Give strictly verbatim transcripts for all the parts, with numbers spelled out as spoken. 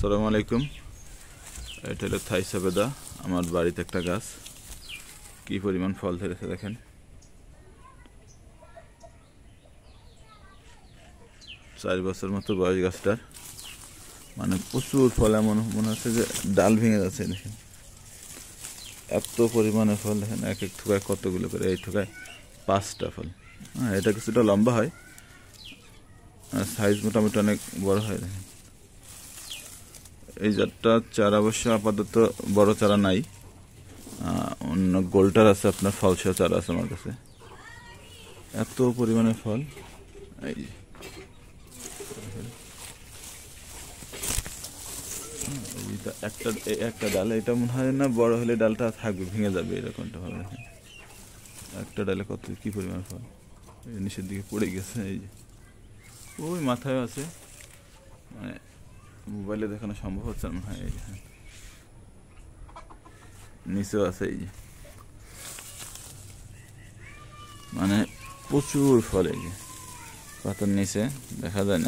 আসসালামু আলাইকুম। এটা হলো থাই সবেদা। আমার বাড়িতে একটা গাছ, কি পরিমাণ ফল ধরেছে দেখেন। চার বছর মতো বয়স গাছটার, মানে প্রচুর ফল। এমন মনে হচ্ছে যে ডাল ভেঙে যাচ্ছে। দেখেন এত পরিমাণে ফল, দেখেন এক এক ঠোকায় কতগুলো করে, এই ঠোকায় পাঁচটা ফল। হ্যাঁ, এটা কিছুটা লম্বা হয়, সাইজ মোটামুটি অনেক বড় হয়। দেখেন এই জাতটা চারা অবশ্য আপাতত বড় চারা নাই, অন্য গোলটার আছে, আপনার ফলসা চারা আছে আমার কাছে। এত পরিমাণে ফল। এই একটা একটা ডাল, এটা মনে হয় না বড় হলে ডালটা থাকবে, ভেঙে যাবে এরকমটা ভাবে। দেখেন একটা ডালে কত কি পরিমাণ ফল, নিচের দিকে পড়ে গেছে। এই যে ওই মাথায় আছে, মানে মোবাইলে দেখানো সম্ভব হচ্ছে না। হ্যাঁ, এই যে নিচেও আছে। এই যে মানে প্রচুর ফল, এই যে পাতার নিচে দেখা যায় না।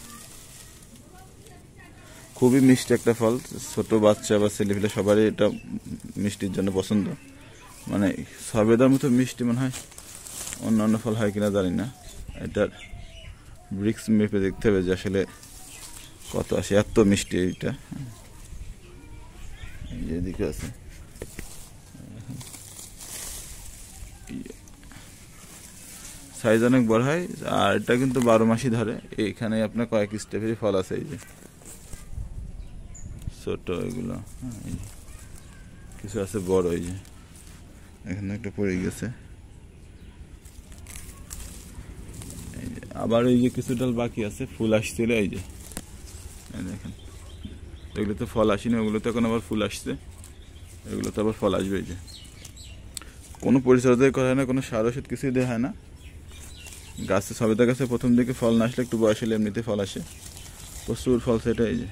খুবই মিষ্টি একটা ফল, ছোট বাচ্চা বা ছেলেপিলে সবারই এটা মিষ্টির জন্য পছন্দ। মানে সবেদার মতো মিষ্টি মনে হয় অন্য অন্য ফল হয় কিনা জানি না। এটার ব্রিক্স মেপে দেখতে হবে যে আসলে কত আসে, এত মিষ্টি এইটা। এদিকে আছে, সাইজ অনেক বড় হয়, আর এটা কিন্তু বারো মাসই ধরে। এইখানে আপনার কয়েক স্টেপেরই ফল আছে। এই যে ছোট এগুলো, কিছু আছে বড়। এই যে এখানে একটা পড়ে গেছে। আবার এই যে কিছু ডাল বাকি আছে, ফুল আসছিল। এই যে দেখেন, এগুলো তো ফল আসেনি, ওগুলো তো এখন আবার ফুল আসছে, এগুলো তো আবার ফল আসবে। এই যে কোনো পরিচর্যাই করা হয় না, কোনো সার ওষুধ কিছুই দেওয়া হয় না। গাছে সবেদা গাছে প্রথম দিকে ফল না আসলে একটু বয়স হলে এমনিতে ফল আসে, প্রচুর ফল সেটা। এই যে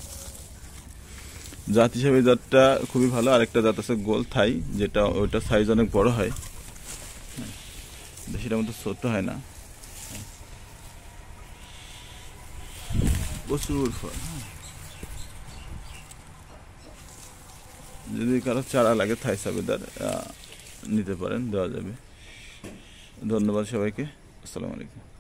জাত হিসাবে জাতটা খুবই ভালো। আরেকটা জাত আছে গোল থাই, যেটা ওইটা সাইজ অনেক বড় হয়, বেশিটার মতো ছোট হয় না। প্রচুর ফল। যদি কারো চারা লাগে থাই সবেদার নিতে পারেন, দেওয়া যাবে। ধন্যবাদ সবাইকে। আসসালামু আলাইকুম।